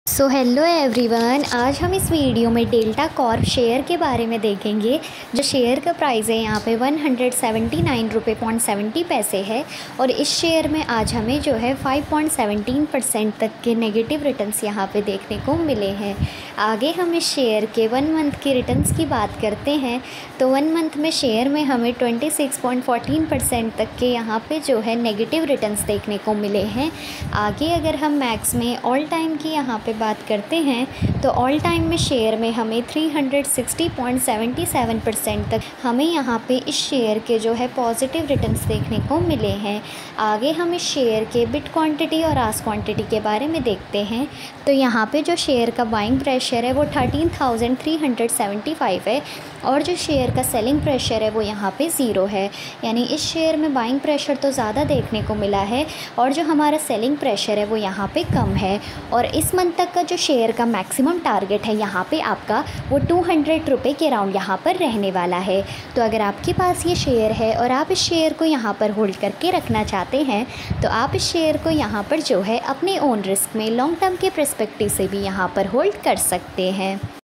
Hello everyone, आज हम इस वीडियो में डेल्टा कॉर्प शेयर के बारे में देखेंगे। जो शेयर का प्राइस है यहाँ पे 179 रुपये 70 है और इस शेयर में आज हमें जो है 5.17% तक के नेगेटिव रिटर्न्स यहाँ पे देखने को मिले हैं। आगे हम इस शेयर के 1 मंथ के रिटर्न्स की बात करते हैं तो 1 मंथ में शेयर में हमें 26.14% तक के यहाँ पे जो है नेगेटिव रिटर्न्स देखने को मिले हैं। आगे अगर हम मैक्स में ऑल टाइम की यहाँ पे बात करते हैं तो ऑल टाइम में शेयर में हमें 360.77% तक हमें यहाँ पे इस शेयर के जो है पॉजिटिव रिटर्न्स देखने को मिले हैं। आगे हम इस शेयर के बिट क्वांटिटी और आस्क क्वांटिटी के बारे में देखते हैं तो यहाँ पे जो शेयर का बाइंग प्रेशर है वो 13,375 है और जो शेयर का सेलिंग प्रेशर है वो यहाँ पे 0 है। यानी इस शेयर में बाइंग प्रेशर तो ज़्यादा देखने को मिला है और जो हमारा सेलिंग प्रेशर है वो यहाँ पे कम है। और इस मंथ तक का जो शेयर का मैक्सिमम टारगेट है यहाँ पे आपका वो 200 रुपये के राउंड यहाँ पर रहने वाला है। तो अगर आपके पास ये शेयर है और आप इस शेयर को यहाँ पर होल्ड करके रखना चाहते हैं तो आप इस शेयर को यहाँ पर जो है अपने ओन रिस्क में लॉन्ग टर्म के पर्सपेक्टिव से भी यहाँ पर होल्ड कर सकते हैं।